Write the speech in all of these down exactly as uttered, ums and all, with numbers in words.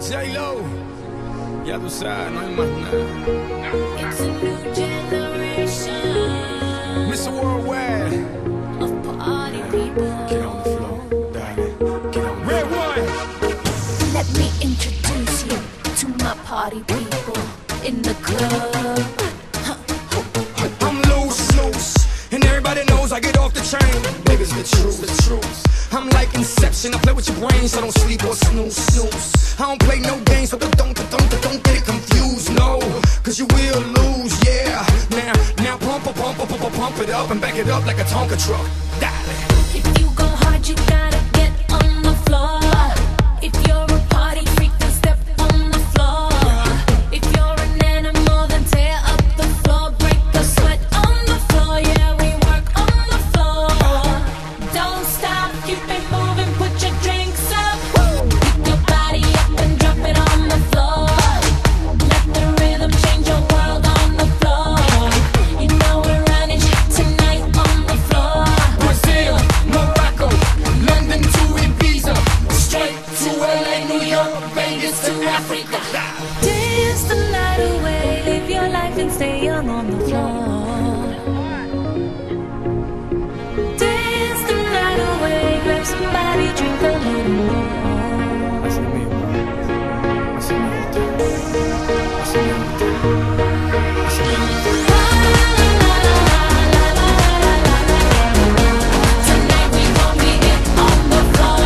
J-Lo, ya tú sabes, no hay más nada. It's a new generation mister Worldwide of party people. Get on the floor, darling. Get on the Red one. Let me introduce you to my party people in the club. I'm loose, loose, and everybody knows I get off the train. Baby, it's the truth, the truth. I'm like Inception, I play with your brain, so don't sleep or snooze, snooze. I don't play no games, so don't, don't, don't, don't get it confused, no, cause you will lose, yeah. Now, now pump, pump, pump, pump, pump, pump it up and back it up like a Tonka truck. Darling. If you go hard, you gotta get on the floor. If you're a party freak, then step on the floor. If you're an animal, then tear up the floor. Break the sweat on the floor, yeah, we work on the floor. Don't stop, keep it moving, put your drinks up. Pick your body up and drop it on the floor. Let the rhythm change your world on the floor. You know we're running tonight on the floor. Brazil, Morocco, London to Ibiza, straight to L A, New York, Vegas to Africa. Dance the night away, live your life and stay young on the floor. Dance the night away, grab somebody, drink a little more. Esmae and Massey. Esmae and Tonight we gon' be it on the floor.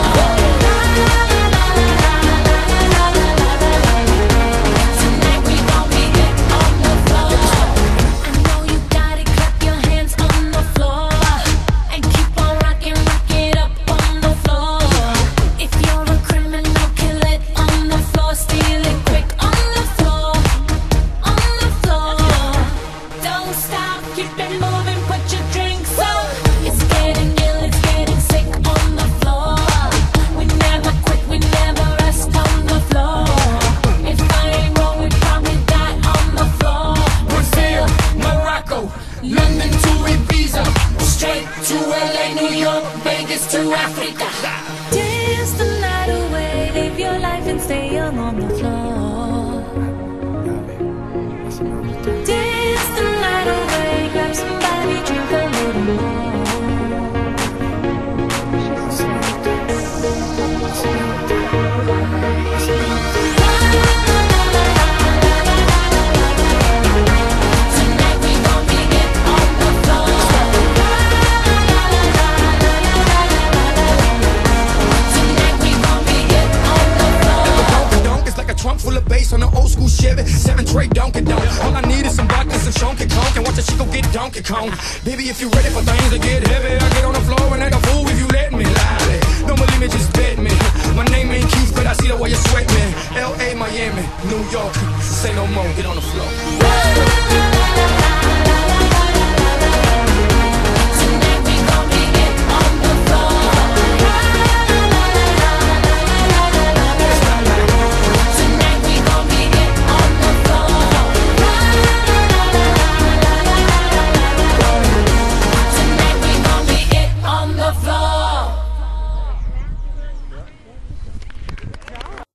Tonight we gon' be it on the floor. I know you got it, clap your hands on the floor and keep on rocking, rock it up on the floor. If you're a criminal, kill it on the floor, steal it quick on the floor, on the floor. Don't stop, keep it moving, put your drinks up. It's getting ill, it's getting sick on the floor. We never quit, we never rest on the floor. If I ain't wrong, we probably die on the floor. Brazil, Morocco, London to Ibiza, straight to L A, New York, Vegas to Africa. Dance the night away, live your life and stay young on the floor. Dance the night away, grab somebody, drink a little more. Tonight we gon' be it on the floor. Tonight we gon' be it on the floor. Donkey donk is like a trunk full of bass on an old school Chevy, seven tray Donkey Donk. All I need is some vodka, some Chunky Conk, and watch a chico get Donkey Kong. Baby, if you ready for things to get heavy, I get on the floor and act a fool if you let me. Lie. Don't believe me, just bet me. My name ain't Keith, but I see the way you sweat me. L A, Miami, New York, say no more, get on the floor.